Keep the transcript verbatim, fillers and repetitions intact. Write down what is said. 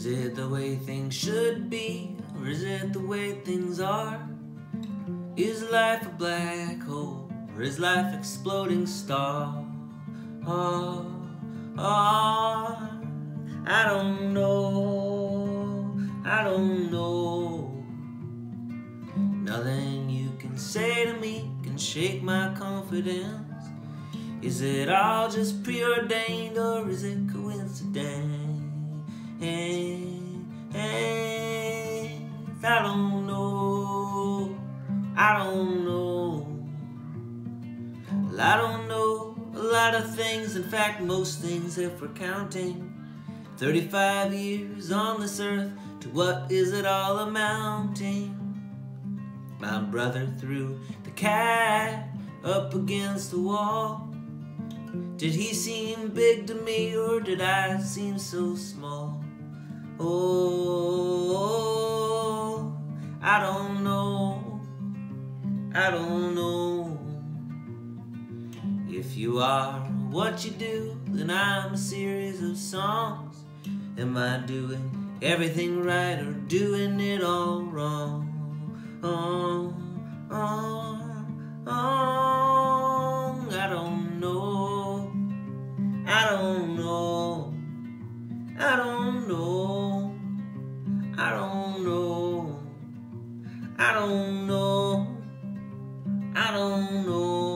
Is it the way things should be, or is it the way things are? Is life a black hole, or is life exploding star? Oh, oh, I don't know, I don't know. Nothing you can say to me can shake my confidence. Is it all just preordained, or is it coincidence? I don't know, I don't know. Well, I don't know a lot of things, in fact most things if we're counting. thirty-five years on this earth, to what is it all amounting? My brother threw the cat up against the wall. Did he seem big to me, or did I seem so small? Oh, I don't know, I don't know. If you are what you do, then I'm a series of songs. Am I doing everything right, or doing it all wrong? Oh, oh, oh, I don't know, I don't know, I don't know, I don't know, I don't know, I don't know.